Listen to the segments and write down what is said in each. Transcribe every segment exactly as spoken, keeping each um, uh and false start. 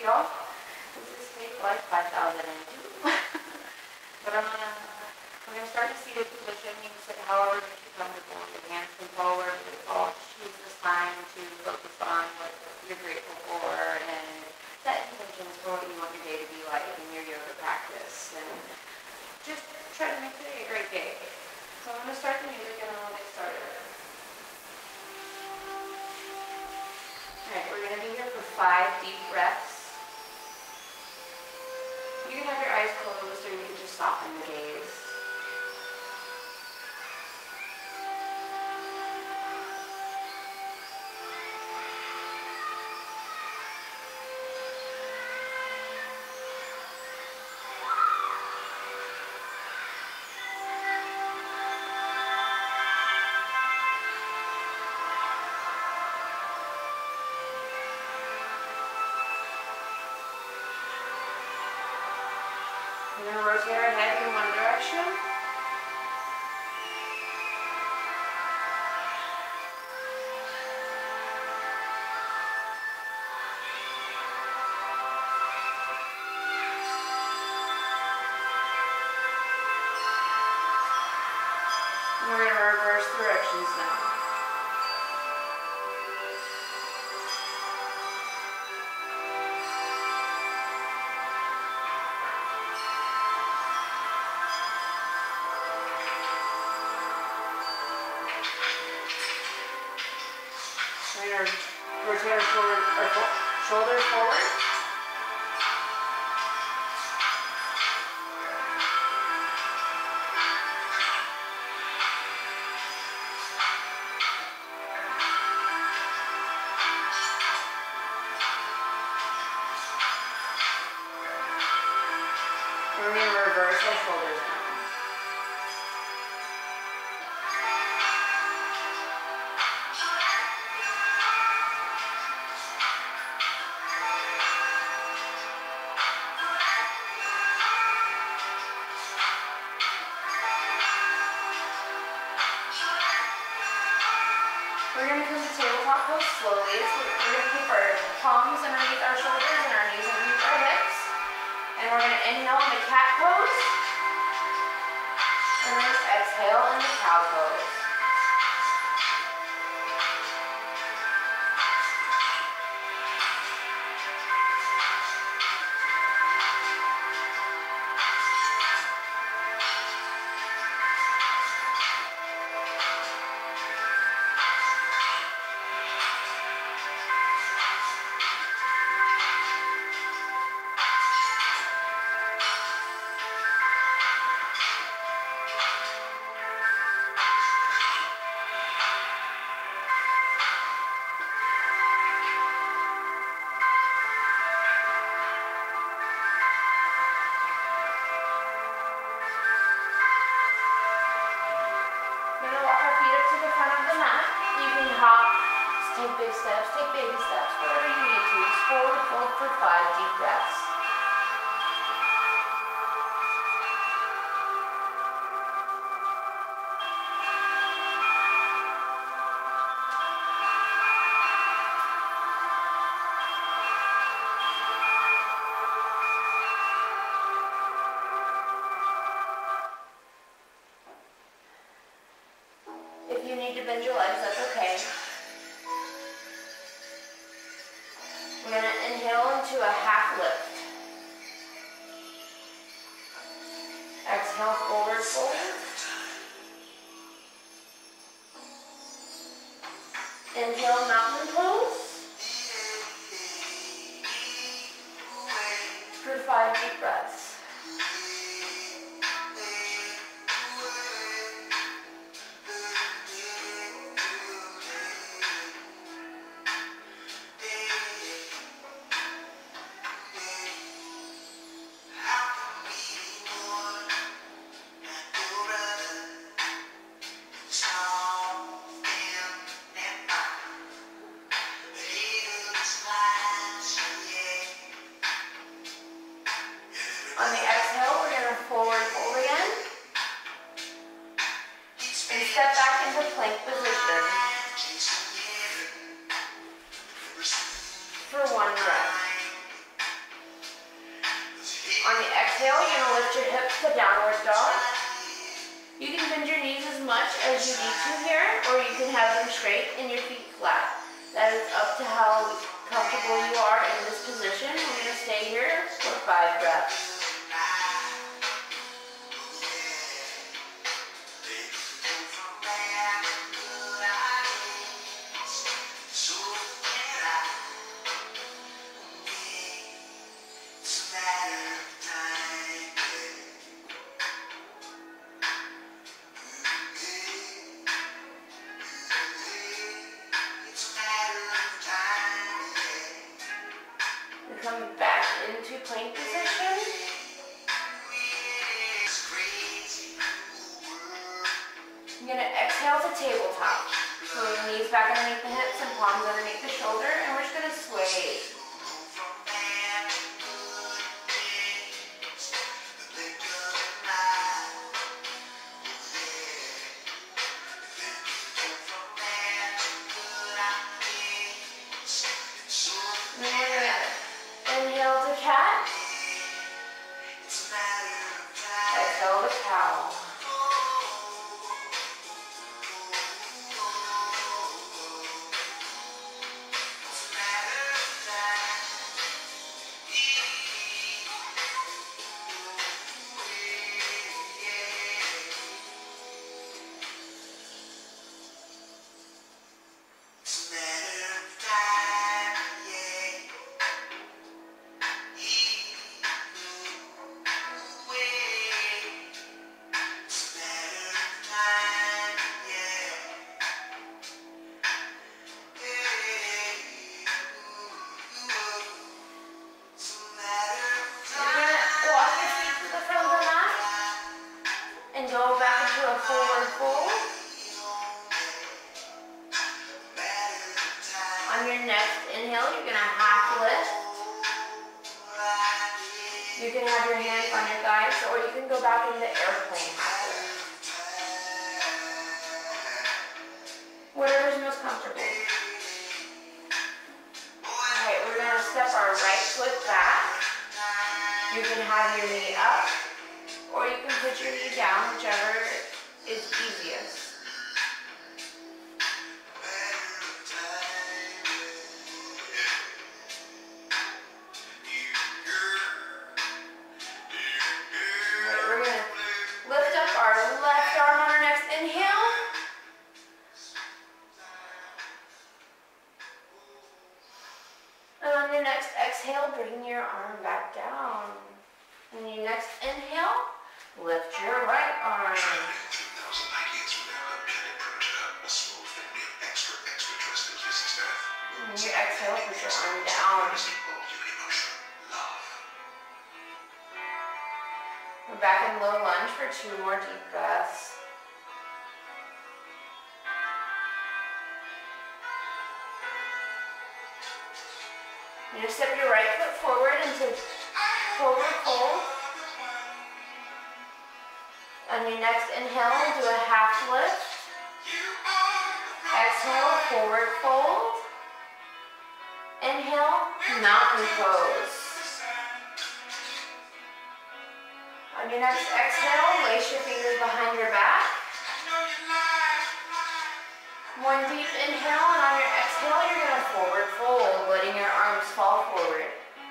y'all. This is take like five thousand two. But I'm gonna, we're gonna start in a seated position. You can sit however makes you comfortable. Your hands can forward. We all choose this time to focus on what you're grateful for and set intentions for what you want your day to be like in your yoga practice. And just try to make today a great day. So I'm gonna start the music and then we'll get started. Alright, we're gonna be here for five deep breaths. You can have your eyes closed or you can just soften the gaze. We're going to rotate our head in one direction. And we're going to reverse directions now. We're going to rotate our, forward, our fo shoulders forward. And we're going to reverse our shoulders now. We're going to come to tabletop pose slowly. So we're going to keep our palms underneath our shoulders and our knees underneath our hips. And we're going to inhale in the cat pose. And then exhale in the cow pose. Take big steps, take baby steps, whatever you need to. Just forward fold for five deep breaths. If you need to bend your legs, that's okay. We're going to inhale into a half lift. Exhale, forward fold. Inhale, mountain pose. For five deep breaths. On the exhale, we're going to forward fold again. And step back into plank position. For one breath. exhale, you're gonna lift your hips to downward dog. You can bend your knees as much as you need to here, or you can have them straight and your feet flat. That is up to how comfortable you are in this position. We're gonna stay here for five breaths. Come back into plank position. I'm going to exhale to tabletop. So knees back underneath the hips and palms underneath the shoulder, and we're just going to sway. On your next inhale, you're going to half lift. You can have your hands on your thighs, or you can go back into airplane half lift. Whatever's most comfortable. Alright, we're going to step our right foot back. You can have your knee up, or you can put your knee down, whichever is easiest. Exhale, bring your arm back down. And your next inhale, lift your right arm. And your exhale, put your arm down. We're back in low lunge for two more deep breaths. You're going to step your right foot forward into forward fold. On your next inhale, do a half lift. Exhale, forward fold. Inhale, mountain pose. On your next exhale, lace your fingers behind your back. One deep inhale, and on your exhale, you're going to forward fold, letting your arms fall forward.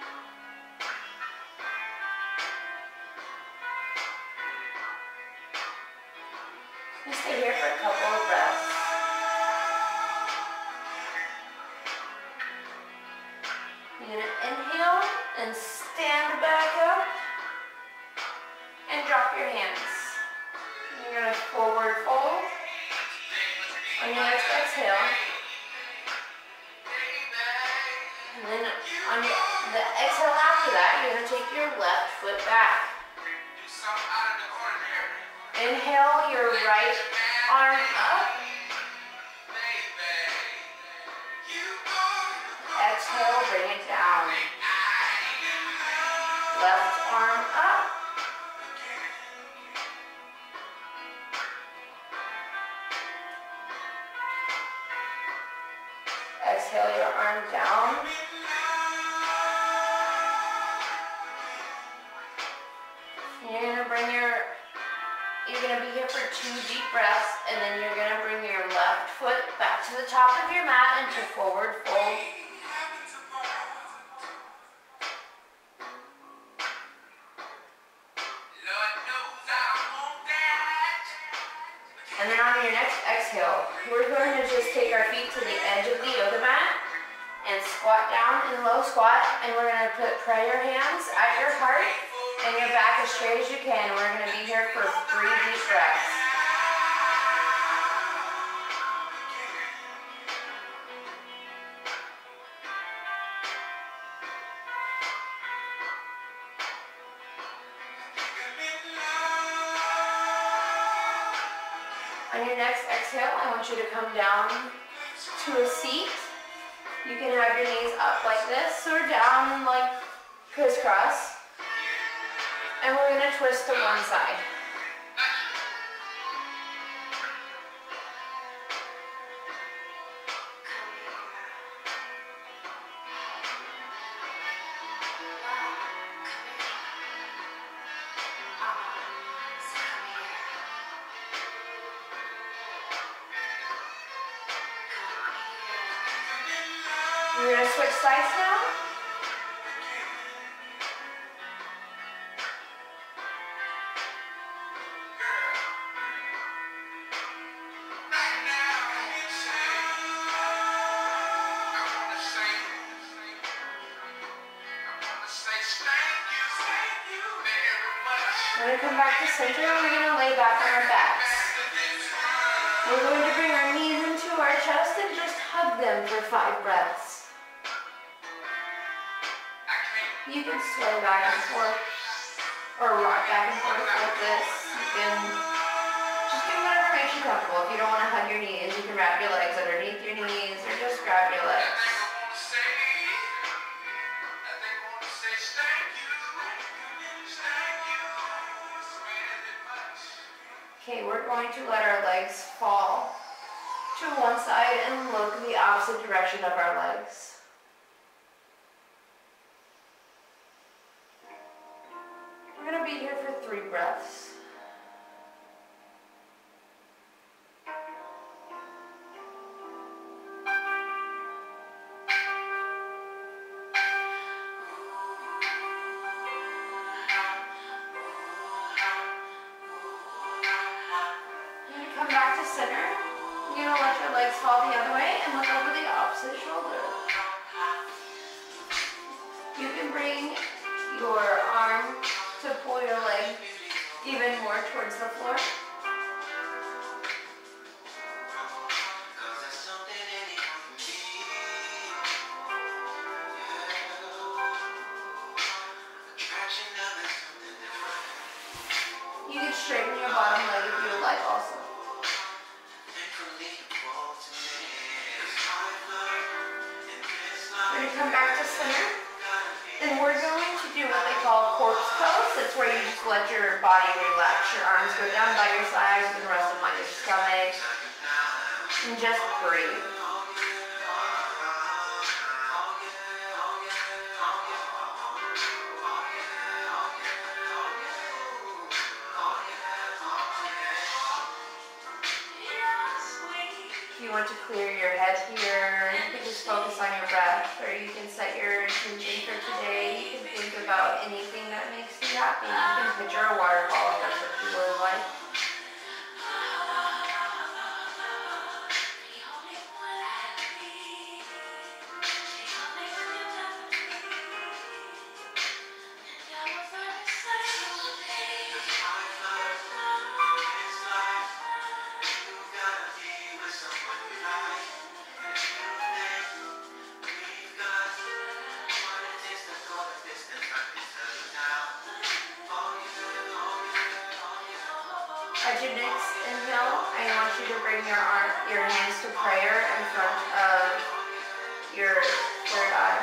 You stay here for a couple of breaths. You're going to inhale and stand back up and drop your hands. You're going to forward fold. On your next exhale, and then on your, the exhale after that, you're going to take your left foot back. Inhale your right arm up. Exhale, bring it down. Left arm up. Exhale your arm down. You're gonna bring your, you're gonna be here for two deep breaths, and then you're gonna bring your left foot back to the top of your mat into forward fold. And then on your next exhale, we're going to just take our feet to the edge of the yoga mat and squat down in low squat, and we're going to put prayer hands at your heart and your back as straight as you can. We're going to be here for three deep breaths. On your next exhale, I want you to come down to a seat. You can have your knees up like this or down like crisscross. And we're going to twist to one side. We're going to switch sides now. We're going to come back to center and we're going to lay back on our backs. We're going to bring our knees into our chest and just hug them for five breaths. You can sway back and forth or rock back and forth like this. You can just do whatever makes you comfortable. If you don't want to hug your knees, you can wrap your legs underneath your knees or just grab your legs. Okay, we're going to let our legs fall to one side and look the opposite direction of our legs. We're going to be here for three breaths. Come back to center. You're going to let your legs fall the other way and look over the opposite shoulder. You can bring your arm to pull your leg even more towards the floor. You can straighten your bottom leg if you would like also. We're going to come back to center, and we're going to do what they call corpse pose. That's where you just let your body relax. Your arms go down by your sides and rest them on your stomach, and just breathe. If you want to clear your head here, you can just focus on your breath, or you can set your intention for today. You can think about anything that makes you happy. You can picture a waterfall if that's what you really like. At your next inhale, I want you to bring your arm, your hands to prayer in front of your third eye.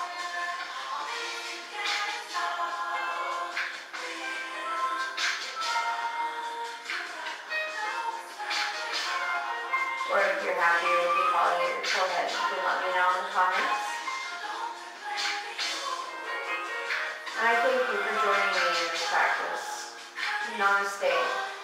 Or if you're happier with me calling it your forehead, you can let me know in the comments. And I thank you for joining me in this practice. non-state.